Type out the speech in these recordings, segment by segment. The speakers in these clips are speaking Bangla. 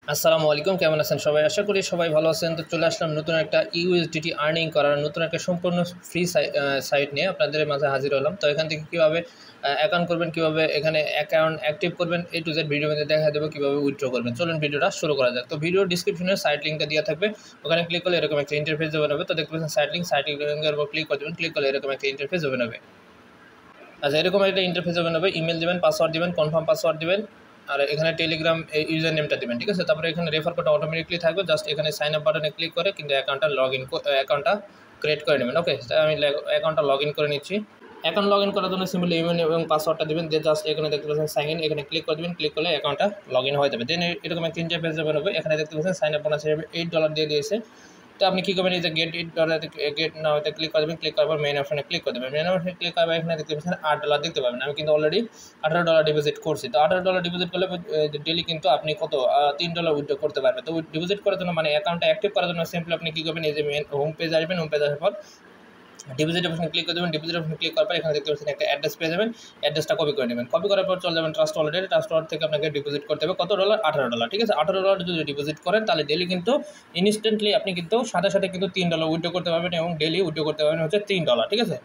আসসালামু আলাইকুম, কেমন আছেন সবাই? আশা করি সবাই ভালো আছেন। তো চলে আসলাম নতুন একটা USDT আর্নিং করার নতুন একটা সম্পূর্ণ ফ্রি সাইট নিয়ে আপনাদের মাঝে হাজির হলাম। তো এখান থেকে কীভাবে অ্যাকাউন্ট করবেন, কীভাবে এখানে অ্যাকাউন্ট অ্যাক্টিভ করবেন, A to Z ভিডিওর মধ্যে দেখা দেবো কীভাবে উইথড্র করবেন। চলুন ভিডিওটা শুরু করা যাক। তো ভিডিওর ডিসক্রিপশনে সাইট লিঙ্কটা দেওয়া থাকবে, ওখানে ক্লিক করলে এরকম একটা ইন্টারফেস ওপেন হবে। তো দেখতে পাচ্ছেন সাইট লিঙ্কের উপর ক্লিক করে দেবেন, ক্লিক করলে এরকম একটা ইন্টারফেস ওপেন হবে। আচ্ছা, এরকম একটা ইন্টারফেস ওপেন হবে। ইমেল দেবেন, পাসওয়ার্ড দেবেন, কনফার্ম পাসওয়ার্ড দেবেন, আর এখানে টেলিগ্রাম ইউজার নেমটা দেবেন, ঠিক আছে। তারপরে এখানে রেফার কোড অটোমেটিকলি থাকবে, জাস্ট এখানে সাইন আপ বাটনে ক্লিক করে কিন্তু অ্যাকাউন্টটা ক্রিয়েট করে নেবেন। ওকে, আমি অ্যাকাউন্টটা লগ ইন করে নিচ্ছি। অ্যাকাউন্ট লগ ইন করার জন্য সিম্পলি ইমেল এবং পাসওয়ার্ডটা দেবেন, দিয়ে জাস্ট এখানে দেখতে পাচ্ছেন সাইন ইন, এখানে ক্লিক করে দেবেন, ক্লিক করলে অ্যাকাউন্টটা লগ ইন হয়ে যাবে। দেন এরকম একটা ইন্টারফেস ওপেন হবে। এখানে দেখতে পাচ্ছেন সাইন আপ বোনাস হিসেবে $8 দিয়ে দিয়েছে। তো আপনি কী করবেন, এই যে গেট নাওতে ক্লিক করে দেবেন, ক্লিক করার পর মেইন অপশনে ক্লিক করে দেবেন। মেইন অপশনে ক্লিক করার এখানে দেখতে পাচ্ছেন $8 দেখতে পাবেন। আমি কিন্তু অলরেডি $18 ডিপোজিট করছি। তো $18 ডিপোজিট করলে ডেলি কিন্তু আপনি কত $3 উইথড্র করতে পারবেন। তো ডিপোজিট করার জন্য মানে অ্যাকাউন্টটা অ্যাক্টিভ করার জন্য সিম্পলি আপনি কী করবেন, এই যে মেন হোম পেজ আসবেন, হোম পেজ আসার পর ডিপোজিট অপশন ক্লিক করে দেবেন। ডিপোজিট অপশন ক্লিক করার পর এখানে দেখতে পাচ্ছেন একটা অ্যাড্রেস পেয়ে যাবেন, অ্যাড্রেসটা কপি করে নেবেন। কপি করার পর চলে যাবেন ট্রাস্ট ওয়ালেটে। ট্রাস্ট ওয়ালেট থেকে আপনাকে ডিপোজিট করতে হবে কত ডলার, $18, ঠিক আছে। $18 যদি ডিপোজিট করেন তাহলে ডেলি কিন্তু ইনস্ট্যান্টলি আপনি কিন্তু সাথে সাথে কিন্তু $3 উইথড্র করতে পারবেন এবং ডেলি উইথড্র করতে পারবেন হচ্ছে $3, ঠিক আছে।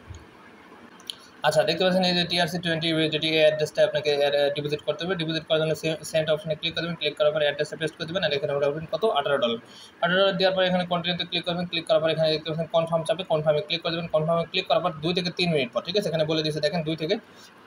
আচ্ছা, দেখতে পাচ্ছেন এই যে TRC20 USDT অ্যাড্রেসটা আপনাকে ডিপোজিট করতে হবে। ডিপোজিট করার জন্য সেন্ড অপশনে ক্লিক করবেন, ক্লিক করার পর অ্যাড্রেসটা পেস্ট করে দেবেন, আর এখানে উঠাবেন কত $18। $18 দেওয়ার পর এখানে কন্টিনিউতে ক্লিক করবেন, ক্লিক করার পর এখানে দেখতে পাচ্ছেন কনফার্ম চাপে, কনফার্মে ক্লিক করে দেবেন। কনফার্মে ক্লিক করার পর 2 থেকে 3 মিনিট পর, ঠিক আছে, এখানে বলে দিয়েছে দেখেন 2 থেকে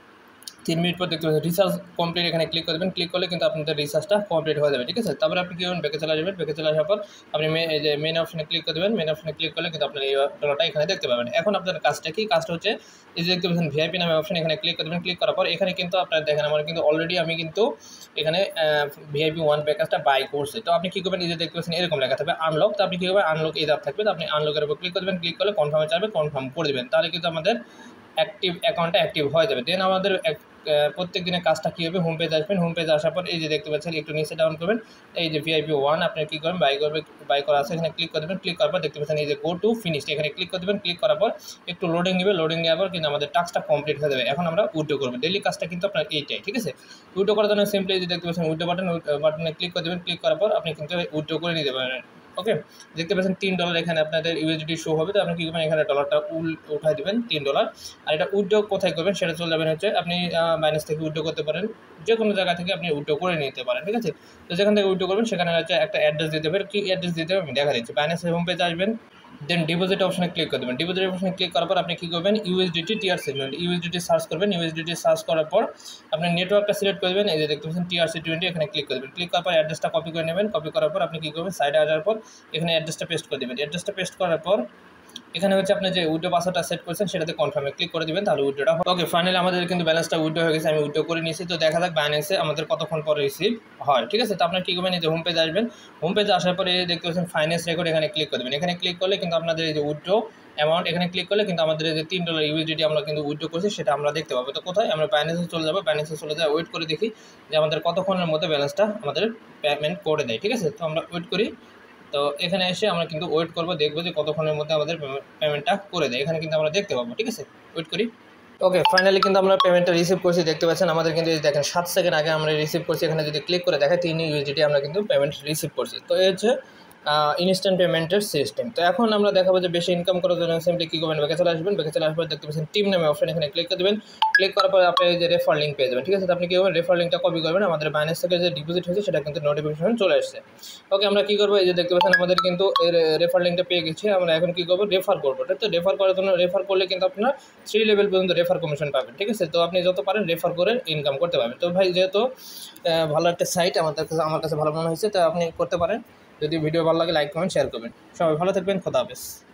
3 মিনিট পর দেখতে পাচ্ছেন রিচার্জ কমপ্লিট, এখানে ক্লিক করে দেবেন। ক্লিক করলে কিন্তু আপনাদের রিচার্জটা কমপ্লিট হয়ে যাবে, ঠিক আছে। তারপরে আপনি কী করবেন, ব্যাকে চলে যাবেন। ব্যাকে চলে আসার পর আপনি এই যে মেন অপশনে ক্লিক করে দেবেন। মেন অপশনে ক্লিক করলে কিন্তু আপনার এই ডলারটা এখানে দেখতে পাবেন। এখন আপনার কাজটা কি, কাজটা হচ্ছে এই যে দেখতে পাচ্ছেন VIP নামে অপশন, এখানে ক্লিক করে দেবেন। ক্লিক করার পর এখানে কিন্তু আপনারা দেখেন আমার কিন্তু অলরেডি আমি কিন্তু এখানে VIP 1 প্যাকেজটা বাই করছি। তো আপনি কী করবেন, এই যে দেখতে পাচ্ছেন এরকম লেখা থাকবে আনলক। তো আপনি কী করবেন, আনলক এই থাকবে, তো আপনি আনলকের উপর ক্লিক করে দেবেন। ক্লিক করলে কনফার্মে চাইবে, কনফার্ম করে দেবেন, তাহলে কিন্তু আমাদের অ্যাকাউন্টটা অ্যাক্টিভ হয়ে যাবে। দেন আমাদের প্রত্যেক দিনের কাজটা কী হবে, হোম পেজ আসবেন। হোম পেজ আসার পর এই যে দেখতে পাচ্ছেন একটু নিচে ডাউন করবেন, এই যে VIP 1 আপনি কী করবেন, বাই করা আছে, এখানে ক্লিক করে দেবেন। ক্লিক করার পর দেখতে পাচ্ছেন এই যে গো টু ফিনিশড, এখানে ক্লিক করে দেবেন। ক্লিক করার পর একটু লোডিং নেবে, লোডিং নেওয়ার পর কিন্তু আমাদের টাস্কটা কমপ্লিট হয়ে যাবে। এখন আমরা উইথড্র করবো। ডেলি কাজটা কিন্তু আপনার এইটাই, ঠিক আছে। উইথড্র করার জন্য সিম্পলি এই যে দেখতে পাচ্ছেন উইথড্র বাটনে ক্লিক করে দেবেন। ক্লিক করার পর আপনি কিন্তু উইথড্র করে নিতে পারেন। ওকে, দেখতে পাচ্ছেন $3 এখানে আপনাদের USDT শো হবে। তো আপনি কী করবেন, এখানে ডলারটা উঠাই দেবেন $3। আর এটা উইথড্র কোথায় করবেন সেটা চলে যাবেন হচ্ছে আপনি বাইন্যান্স থেকে উইথড্র করতে পারেন, যে কোনো জায়গা থেকে আপনি উইথড্র করে নিতে পারেন, ঠিক আছে। তো যেখান থেকে উইথড্র করবেন সেখানে হচ্ছে একটা অ্যাড্রেস দিতে হবে। কী অ্যাড্রেস দিতে হবে আমি দেখা দিচ্ছি। বাইন্যান্সের হোম পেজে আসবেন, দেন ডিপোজিট অপশনে ক্লিক করে দেবেন। ডিপোজিট অপশনে ক্লিক করার পর আপনি কী করবেন, USDT USDT সার্চ করবেন। USDT সার্চ করার পর আপনি নেটওয়ার্কটা সিলেক্ট করে দেবেন, এই যে দেখতে পাচ্ছেন TRC20, এখানে ক্লিক করে দেবেন। ক্লিক করার পর অ্যাড্রেসটা কপি করে নেবেন। কপি করার পর আপনি কী করবেন, সাইডে আসার পর এখানে অ্যাড্রেসটা পেস্ট করে দেবেন। অ্যাড্রেসটা পেস্ট করার পর এখানে হচ্ছে আপনি যে উইথড্র পাসওয়ার্ডটা সেট করেছেন সেটাতে কনফার্মে ক্লিক করে দেবেন, তাহলে উইথড্রটা হবে। ওকে, ফাইনালি আমাদের কিন্তু ব্যালেন্সটা উইথড্র হয়ে গেছে, আমি উইথড্র করে নিয়েছি। তো দেখা যাক বাইন্যান্সে আমাদের কতক্ষণ পরে রিসিভ হয়, ঠিক আছে। তো আপনার কী করবেন, এই যে হোম পেজে আসবেন। হোম পেজে আসার পরে দেখতে পাচ্ছেন ফাইন্যান্স রেকর্ড, এখানে ক্লিক করে দেবেন। এখানে ক্লিক করলে কিন্তু আপনাদের এই যে উইথড্র অ্যামাউন্ট, এখানে ক্লিক করলে কিন্তু আমাদের এই যে $3 USDT আমরা কিন্তু উইথড্র করছি সেটা আমরা দেখতে পাবো। তো কোথায়, আমরা বাইন্যান্সে চলে যাবো। বাইন্যান্সে চলে যাই, ওয়েট করে দেখি যে আমাদের কতক্ষণের মধ্যে ব্যালেন্সটা আমাদের পেমেন্ট করে দেয়, ঠিক আছে। তো আমরা ওয়েট করি। তো এখানে এসে আমরা কিন্তু ওয়েট করবো, দেখবো যে কতক্ষণের মধ্যে আমাদের পেমেন্টটা করে দেয়, এখানে কিন্তু আমরা দেখতে পাবো, ঠিক আছে। ওয়েট করি। ওকে, ফাইনালি কিন্তু আমরা পেমেন্টটা রিসিভ করছি, দেখতে পাচ্ছেন আমাদের কিন্তু দেখেন 7 সেকেন্ড আগে আমরা রিসিভ করছি। এখানে যদি ক্লিক করে দেখেন 3 USDT আমরা কিন্তু পেমেন্ট রিসিভ করছি। তো এই হচ্ছে ইনস্ট্যান্ট পেমেন্টের সিস্টেম। তো এখন আমরা দেখাবো যে বেশি ইনকাম করার জন্য সিম্পলি কী করবেন, ব্যাকে চলে আসবেন। ব্যাকে চলে আসার পর দেখতে পাচ্ছেন টিম নামে অপশন, এখানে ক্লিক করে দেবেন। ক্লিক করার পর আপনি এই যে রেফার লিঙ্ক পেয়ে যাবেন, ঠিক আছে। তো আপনি কী করবেন, রেফার লিঙ্কটা কপি করবেন। আমাদের বাইন্যান্স থেকে যে ডিপোজিট হয়েছে সেটা কিন্তু নোটিফিকেশন চলে আসছে। ওকে, আমরা কী করবো, এই যে দেখতে পাচ্ছেন আমাদের কিন্তু এর রেফার লিঙ্কটা পেয়ে গেছি। আমরা এখন কী করবো, রেফার করবো। তো রেফার করার জন্য রেফার করলে কিন্তু আপনার 3 লেভেল পর্যন্ত রেফার কমিশন পাবেন, ঠিক আছে। তো আপনি যত পারেন রেফার করে ইনকাম করতে পারবেন। তো ভাই যেহেতু ভালো একটা সাইট আমার কাছে ভালো মনে হয়েছে, তো আপনি করতে পারেন। যদি ভিডিও ভালো লাগে লাইক কমেন্ট শেয়ার করবেন। সবাই ভালো থাকবেন, খোদা হাফেজ।